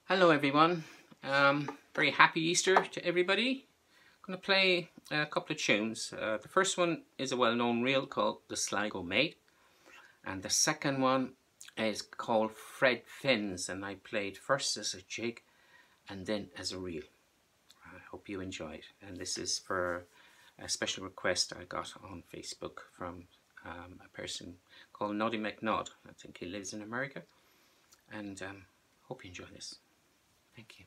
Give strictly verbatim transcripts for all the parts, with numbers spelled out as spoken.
Hello everyone, um, very happy Easter to everybody. I'm going to play a couple of tunes. Uh, the first one is a well-known reel called The Sligo Maid, and the second one is called Fred Fins, and I played first as a jig and then as a reel. I hope you enjoy it, and this is for a special request I got on Facebook from um, a person called Noddy McNod. I think he lives in America, and um, hope you enjoy this. Thank you.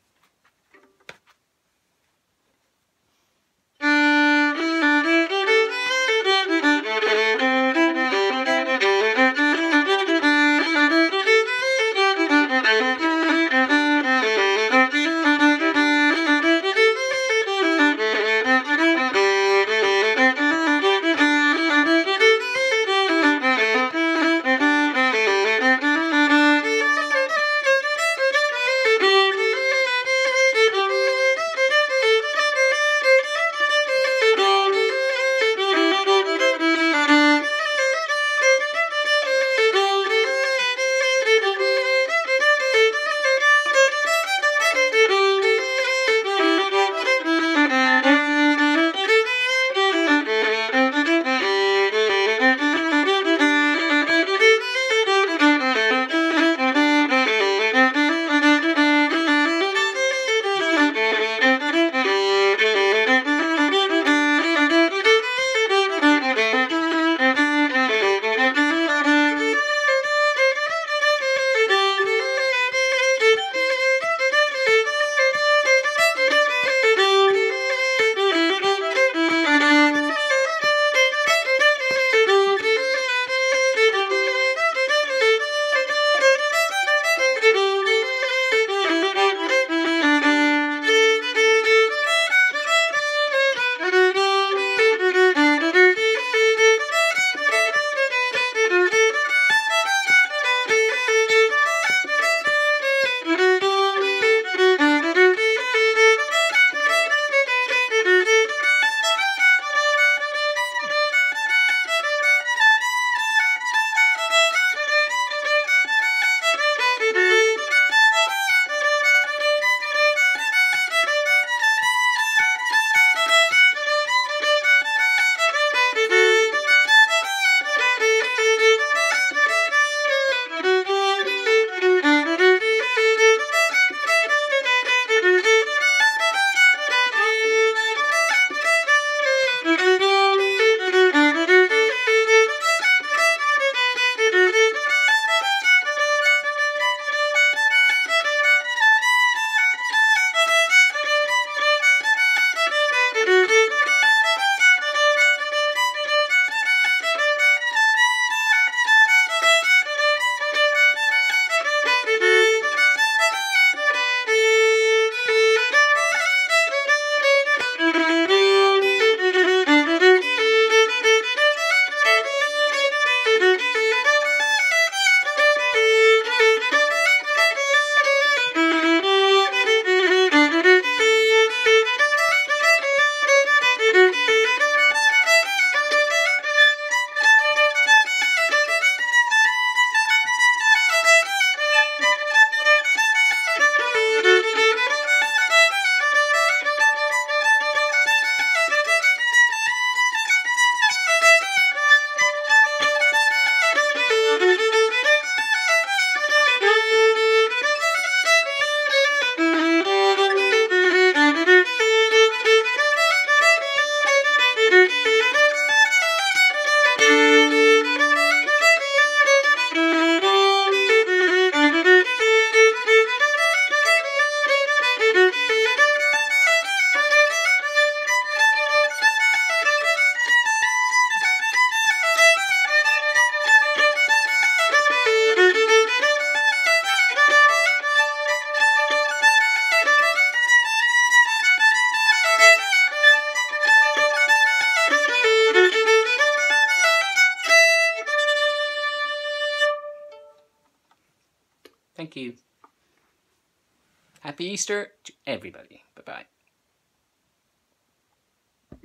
Thank you. Happy Easter to everybody. Bye-bye.